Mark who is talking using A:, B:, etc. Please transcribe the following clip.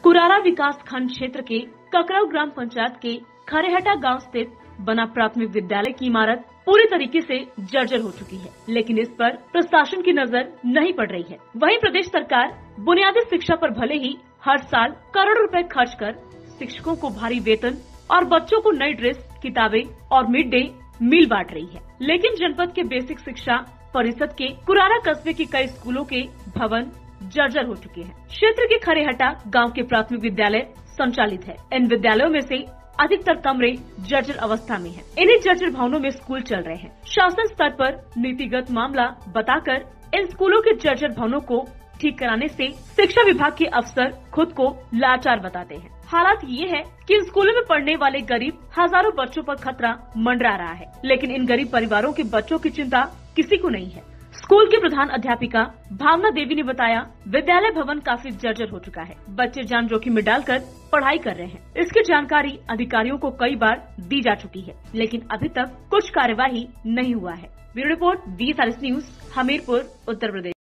A: कुरारा विकास खंड क्षेत्र के ककरव ग्राम पंचायत के खरेहटा गांव स्थित बना प्राथमिक विद्यालय की इमारत पूरी तरीके से जर्जर हो चुकी है, लेकिन इस पर प्रशासन की नजर नहीं पड़ रही है। वहीं प्रदेश सरकार बुनियादी शिक्षा पर भले ही हर साल करोड़ों रुपए खर्च कर शिक्षकों को भारी वेतन और बच्चों को नई ड्रेस, किताबें और मिड डे मील बांट रही है, लेकिन जनपद के बेसिक शिक्षा परिषद के कुरारा कस्बे के कई स्कूलों के भवन जर्जर हो चुके हैं। क्षेत्र के खरेहटा गांव के प्राथमिक विद्यालय संचालित है। इन विद्यालयों में से अधिकतर कमरे जर्जर अवस्था में हैं। इन्हीं जर्जर भवनों में स्कूल चल रहे हैं। शासन स्तर पर नीतिगत मामला बताकर इन स्कूलों के जर्जर भवनों को ठीक कराने से शिक्षा विभाग के अफसर खुद को लाचार बताते हैं। हालात ये है कि इन स्कूलों में पढ़ने वाले गरीब हजारों बच्चों पर खतरा मंडरा रहा है, लेकिन इन गरीब परिवारों के बच्चों की चिंता किसी को नहीं है। स्कूल की प्रधान अध्यापिका भावना देवी ने बताया, विद्यालय भवन काफी जर्जर हो चुका है। बच्चे जान जोखिम में डालकर पढ़ाई कर रहे हैं। इसकी जानकारी अधिकारियों को कई बार दी जा चुकी है, लेकिन अभी तक कुछ कार्यवाही नहीं हुआ है। Bureau report, 20 news, Hamirpur, Uttar प्रदेश।